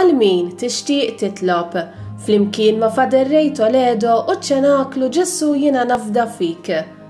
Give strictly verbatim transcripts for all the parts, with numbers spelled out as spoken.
Għal min tixtieq titlob flimkien ma' Fader Ray Toledo u ċenaklu Ġessu jiena nafda fik.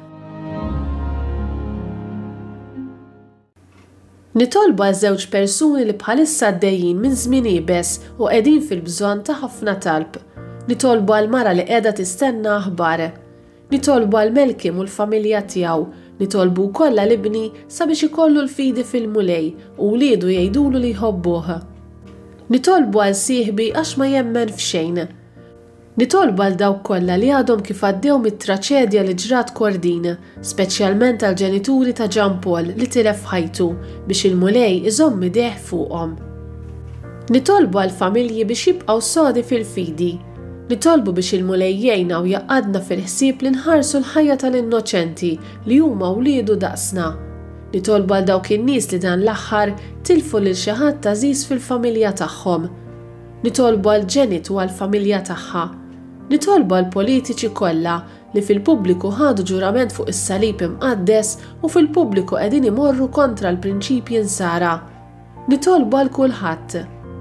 Nitolbu għal żewġ persuni li bħalissa għaddejjin minn żmien ibes u qegħdin fil-bżonn ta' ħafna talb. Nitolbu għal mara li qiegħda tistenna aħbar. Nitolbu għal Melkim u l-familja tiegħu. Nitolbu wkoll l-ibni sabiex ikollu l-fidi fil-mulej u wliedu jgħidulu li jħobbuh. Nitolbu għal sieħbi għax ma jemmen f'xejn. Nitolbu għal dawk kollha li għadhom kif għaddew mit-traċedja li ġrat Kordin, speċjalment għal ġenituri ta' Ġan Paul li tilef ħajtu biex il-mulej iżomm idejh fuqhom. Nitolbu għal familji biex jibqgħu sodi fil-fidi. Nitolbu biex il-mulej jgħinna u jaqadna fil-ħsieb li nħarsu l-ħajja tal-innoċenti li huma wliedu daqsna. Nitolbu għal dawk in-nies li dan l-aħħar tilfu lil xi ħadd għażiż fil-familja tagħhom. Nitolbu għal Ġenit u għall-familja tagħha. Nitolbu għal politiċi kollha li fil-pubbliku ħadu ġurament fuq is-salib imqaddes u fil-pubbliku qegħdin imorru kontra l-prinċipji nsara. Nitolbu għal kulħadd.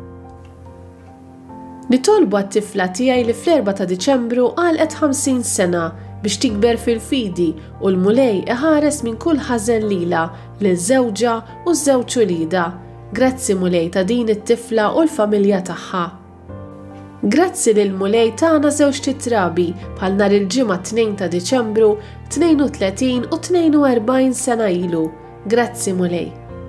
Nitolbu għat-tifla tiegħi li fl-erba' ta' Diċembru għalqet ħamsin sena biex tikber fil-fidi u l-mulej iħares minn kull ħażen lilha liż-żewġa u ż-żewġ ulida. Grazzi mulej ta' din it-tifla u l-familja tagħha. Grazzi lil mulej tagħna żewġ titrabi bħal nhar il-ġimgħa tnejn ta' Diċembru tnejn u tletin u tnejn u erbgħin sena ilu. Grazzi mulej.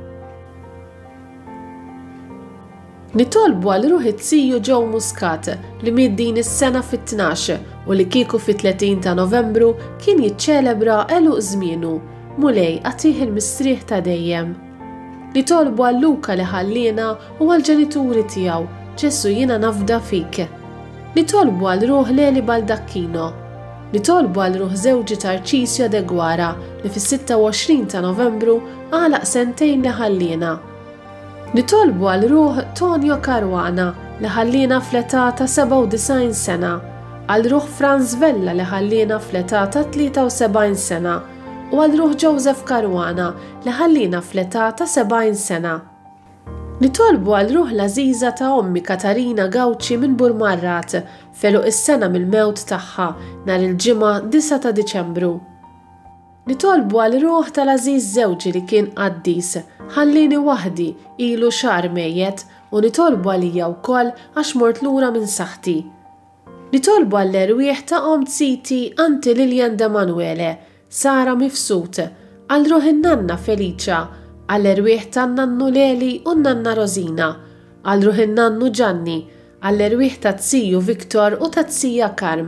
Nitolbu għal ruħi Tziju Joe Muscat li miet din is-sena fit-tnax u li kieku fit-tletin ta' Novembru kien jiċċelebra eluq żmienu. Mulej għatih il-mistrieħ ta' dejjem. Nitolbu għal Luka li ħallina u għal ġenituri tiegħu, Ġessu jiena nafda fik. Nitolbu għal ruħ Leli Baldaccino. Nitolbu għal ruħ żewġi Tarċisio de Gwara li fis-sitta u għoxrin ta' Novembru għalaq sentejn li ħallina. Nitolbu għal ruħ Tonio Caruana li ħallina fl-età ta' seba' u disgħin sena, għal ruħ Franz Vella li ħallina fl-età ta' tlieta u sebgħin sena u għal ruħ Joseph Caruana li ħallina fl-età ta' sebgħin sena. Nitolbu għal ruħ l-għażiża ta' ommi Katarina Gawċi minn Burmarrat feluq is-sena mill-mewt tagħha nhar il-ġimgħa disa' ta' Diċembru. Nitolbu għal ruħ tal-għażiż żewġi li kien qaddis, ħallini waħdi ilu xahar mejjed u nitolbu għalija wkoll għax mort lura minn saħħti. Nitolbu għall-erwieħ ta' Omt Siti Anti Liljan de Manuele, Sara Mifsut, għal ruħ in-nanna Felicia, għall-erwieħ tan-nannu Leli u n-nanna Rosina, għal ruħ in-nannu Gianni, għall-erwieħ ta' Tziju Viktor u ta' Tzija Karm.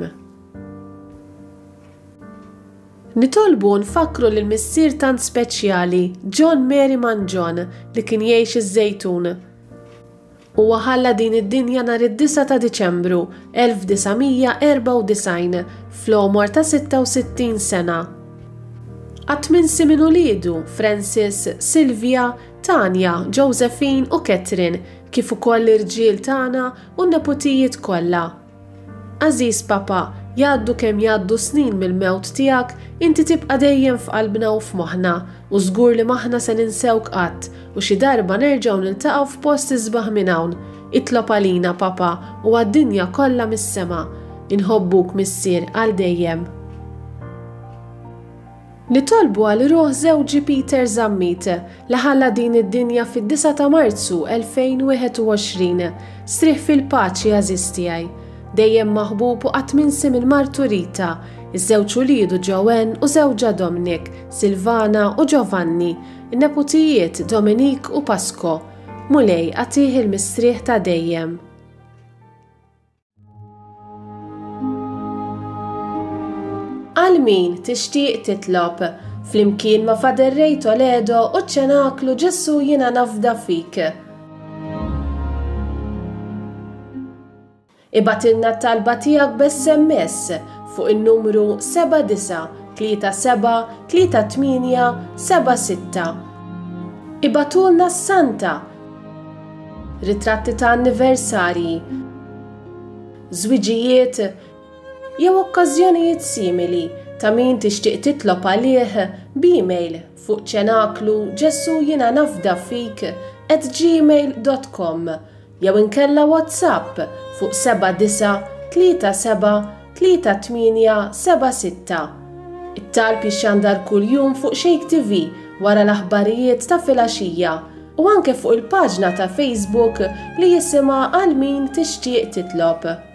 Nitolbu nfakru lil missier tant speċjali John Mary Manjon li kien jgħix iż-Żejtun. Huwa ħalla din id-dinja nhar id-disa' ta' Diċembru elf disamija erba' u disgħin fl-għomor ta' sitta u sittin sena. Għat-tminsi minn uliedu Francis, Silvia, Tanja, Josephine u Catherine kif ukoll l-irġiel tagħna u n-neputijiet kollha. Aziz Papa, jgħaddu kemm jgħaddu snin mill-mewt tiegħek, inti tibqa' dejjem f'qalbna u f'moħħna u żgur li maħna se ninsewk qatt u xi darba nerġgħu niltaqgħu f'post isbaħ minn hawn. Itlob għalina Papa u għad-dinja kollha mis-sema. Inħobbuk missier għal dejjem. Nitolbu għal ruħ żewġi Peter Zammit li ħalla din id-dinja fid-disa' ta' Marzu elfejn u wieħed u għoxrin. Strieħ fil-paċi għażiż tiegħi. Dejjem maħbub u qatt-minsi minn martu Rita, iż-żewġ uliedu Joanne u żewġa Dominic, Silvana u Giovanni, in-neputijiet Dominique u Pasco. Mulej għatih il-mistrieħ ta' dejjem. Għal min tixtieq titlob flimkien ma' Fader Ray Toledo u ċenaklu Ġessu jiena nafda fik. Ibatilna t-talba tiegħek b'S M S fuq in-numru seba' disa' tlieta seba' tlieta tminja seba' sitta. Ibatulna s-Santa, ritratti ta' anniversarji, żwiġijiet jew okkażjonijiet simili ta' min tixtieq titlob għalih b'email fuq ċenaklu Ġessu jiena nafda fik at gmail dot com jew inkella WhatsApp fuq seba' disa' tlieta seba' tlieta tminja seba' sitta. It-talb jixxandar kuljum fuq Shake T V wara l-aħbarijiet ta' filgħaxija u anke fuq il-paġna ta' Facebook li jisimha Għal min tixtieq titlob.